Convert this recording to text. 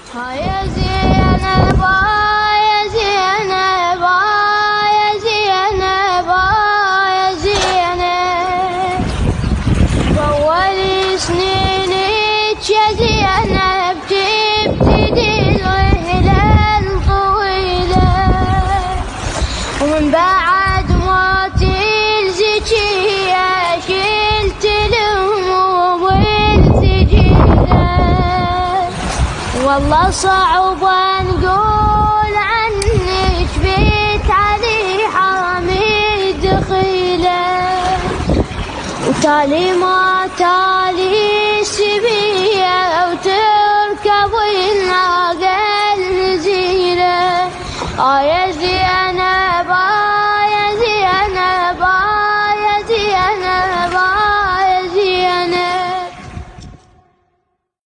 يا زينب يا زينب يا زينب يا زينب طول سنينك يا زينب تبتدي الرحلة الطويلة ومن بعد موت الزكية شلت الهموم والثقيلة والله صعب نقول عنك بيت علي حامي دخيله وتالي ما تالي